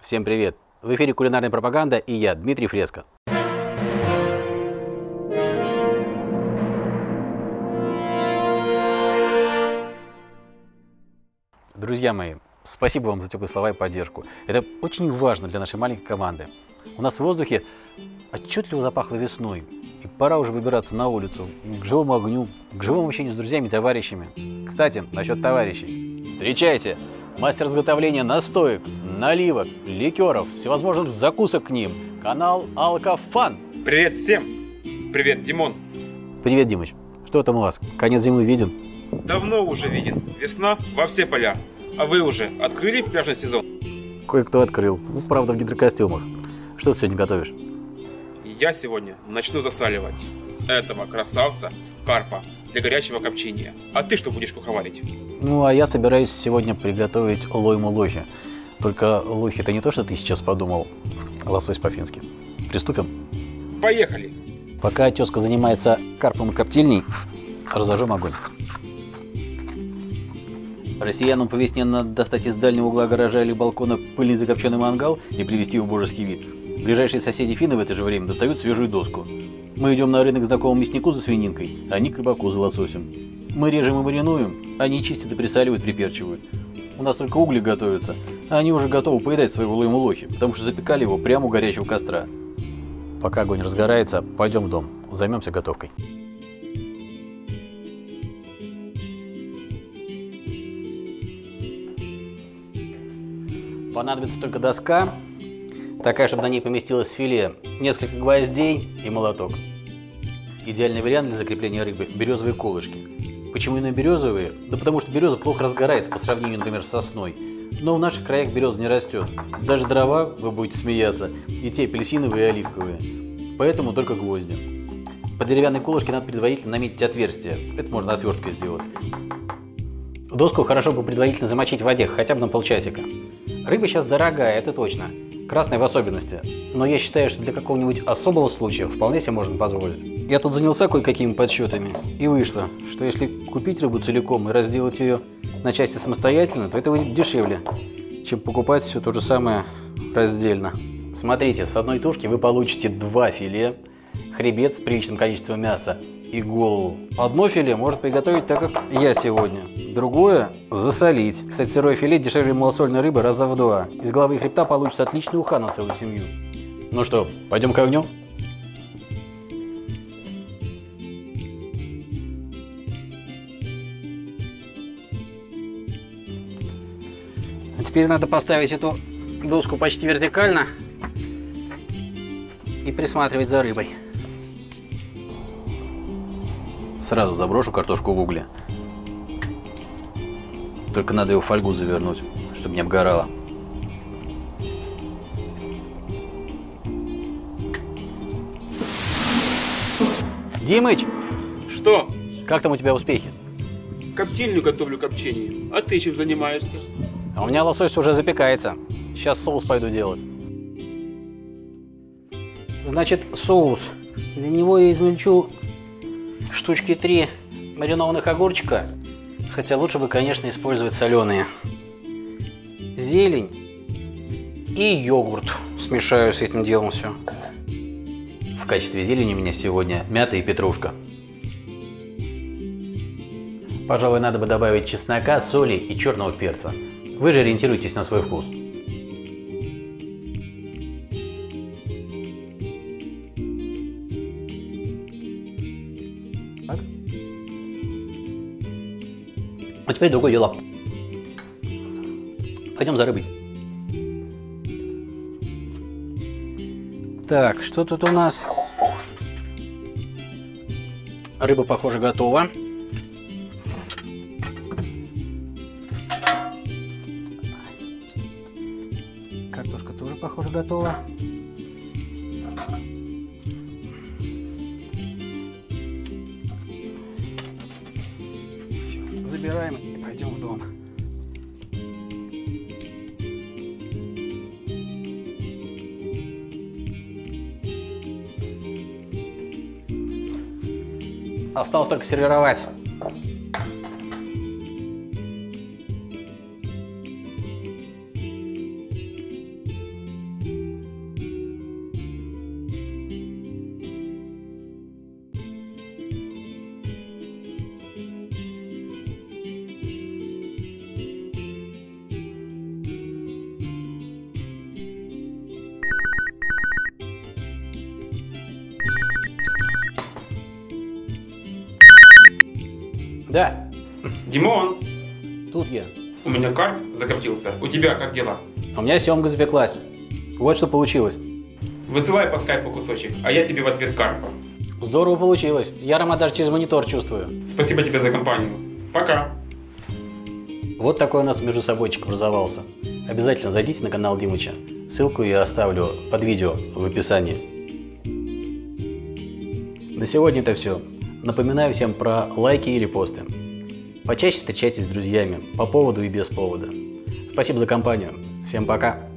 Всем привет! В эфире кулинарная пропаганда и я, Дмитрий Фреско. Друзья мои, спасибо вам за теплые слова и поддержку. Это очень важно для нашей маленькой команды. У нас в воздухе отчетливо запахло весной. И пора уже выбираться на улицу, к живому огню, к живому общению с друзьями и товарищами. Кстати, насчет товарищей. Встречайте! Мастер изготовления настоек, наливок, ликеров, всевозможных закусок к ним. Канал Алкофан. Привет всем! Привет, Димон! Привет, Димыч. Что там у вас? Конец зимы виден? Давно уже виден. Весна во все поля. А вы уже открыли пляжный сезон? Кое-кто открыл. Ну, правда, в гидрокостюмах. Что ты сегодня готовишь? Я сегодня начну засаливать этого красавца карпа для горячего копчения. А ты что будешь куховарить? Ну, а я собираюсь сегодня приготовить лойму-лохи. Только лохи — это не то, что ты сейчас подумал. Лосось по-фински. Приступим? Поехали! Пока тезка занимается карпом и коптильней, разожжем огонь. Россиянам по весне надо достать из дальнего угла гаража или балкона пыльный закопченный мангал и привести его в божеский вид. Ближайшие соседи финны в это же время достают свежую доску. Мы идем на рынок к знакомому мяснику за свининкой, а они к рыбаку за лососем. Мы режем и маринуем, они чистят и присаливают, приперчивают. У нас только угли готовятся, а они уже готовы поедать своего лойму-лохи, потому что запекали его прямо у горячего костра. Пока огонь разгорается, пойдем в дом, займемся готовкой. Понадобится только доска, такая, чтобы на ней поместилось филе, несколько гвоздей и молоток. Идеальный вариант для закрепления рыбы – березовые колышки. Почему именно березовые? Да потому что береза плохо разгорается по сравнению, например, с сосной. Но в наших краях береза не растет. Даже дрова, вы будете смеяться, и те апельсиновые и оливковые. Поэтому только гвозди. По деревянной колышке надо предварительно наметить отверстие. Это можно отверткой сделать. Доску хорошо бы предварительно замочить в воде, хотя бы на полчасика. Рыба сейчас дорогая, это точно. Красная в особенности. Но я считаю, что для какого-нибудь особого случая вполне себе можно позволить. Я тут занялся кое-какими подсчетами. И вышло, что если купить рыбу целиком и разделать ее на части самостоятельно, то это выйдет дешевле, чем покупать все то же самое раздельно. Смотрите, с одной тушки вы получите 2 филе, хребет с приличным количеством мяса и голову. Одно филе можно приготовить так, как я сегодня. Другое – засолить. Кстати, сырое филе дешевле малосольной рыбы раза в 2. Из головы и хребта получится отличный уха на целую семью. Ну что, пойдем к огню? А теперь надо поставить эту доску почти вертикально и присматривать за рыбой. Сразу заброшу картошку в угли. Только надо его в фольгу завернуть, чтобы не обгорало. Димыч! Что? Как там у тебя успехи? Коптильню готовлю к копчению. А ты чем занимаешься? А у меня лосось уже запекается. Сейчас соус пойду делать. Значит, соус. Для него я измельчу штучки 3 маринованных огурчика. Хотя лучше бы, конечно, использовать соленые. Зелень и йогурт. Смешаю с этим делом все. В качестве зелени у меня сегодня мята и петрушка. Пожалуй, надо бы добавить чеснока, соли и черного перца. Вы же ориентируйтесь на свой вкус. Так. А теперь другое дело. Пойдем за рыбой. Так, что тут у нас? Рыба, похоже, готова. Картошка тоже, похоже, готова. Все, забираем и пойдем в дом. Осталось только сервировать. Да, Димон, тут я. у меня карп закоптился. У тебя как дела? У меня семга запеклась. Вот что получилось. Высылай по скайпу кусочек, а я тебе в ответ карпа. Здорово получилось. Я аромат даже через монитор чувствую. Спасибо тебе за компанию. Пока. Вот такой у нас между собойчик образовался. Обязательно зайдите на канал Димыча. Ссылку я оставлю под видео в описании. На сегодня это все. Напоминаю всем про лайки и репосты. Почаще встречайтесь с друзьями по поводу и без повода. Спасибо за компанию. Всем пока.